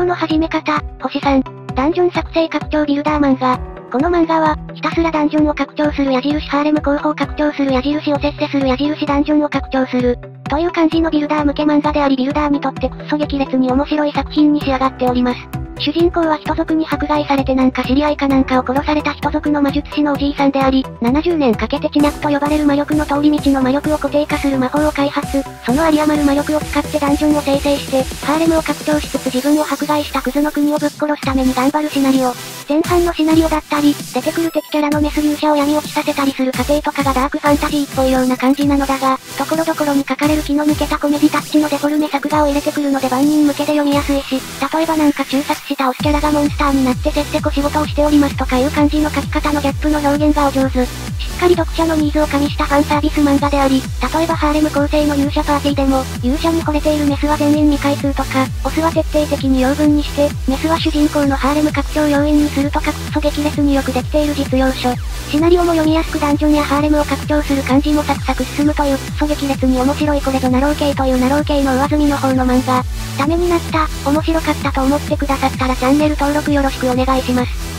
の始め方、星3。ダンジョン作成拡張ビルダー漫画。この漫画は、ひたすらダンジョンを拡張する矢印ハーレム候補を拡張する矢印を節制する矢印ダンジョンを拡張する。という感じのビルダー向け漫画でありビルダーにとってくっそ激烈に面白い作品に仕上がっております。主人公は人族に迫害されてなんか知り合いかなんかを殺された人族の魔術師のおじいさんであり、70年かけて地脈と呼ばれる魔力の通り道の魔力を固定化する魔法を開発、その有り余る魔力を使ってダンジョンを生成して、ハーレムを拡張しつつ自分を迫害したクズの国をぶっ殺すために頑張るシナリオ。前半のシナリオだったり、出てくる敵キャラのメス勇者を闇落ちさせたりする過程とかがダークファンタジーっぽいような感じなのだが、ところどころに書かれる気の抜けたコメディタッチのデフォルメ作画を入れてくるので万人向けで読みやすいし、例えばなんか中殺したオスキャラがモンスターになってせっせこ仕事をしておりますとかいう感じの書き方のギャップの表現がお上手。しっかり読者のニーズを加味したファンサービス漫画であり、例えばハーレム構成の勇者パーティーでも、勇者に惚れているメスは全員未開通とか、オスは徹底的に養分にして、メスは主人公のハーレム拡張要員にするとかくっそ激烈によくできている実用書。シナリオも読みやすくダンジョンやハーレムを拡張する感じもサクサク進むというくっそ激烈に面白いこれぞナロー系というナロー系の上積みの方の漫画。ためになった、面白かったと思ってくださったらチャンネル登録よろしくお願いします。